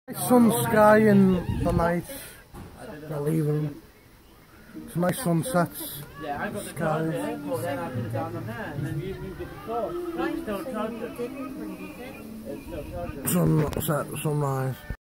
Sun sky in the night, they're leaving. It's nice sunsets. Yeah, I got the Sky. then I put it down on there, and then you moved it before. It's still charging. It's still charging. Sunset, sunrise.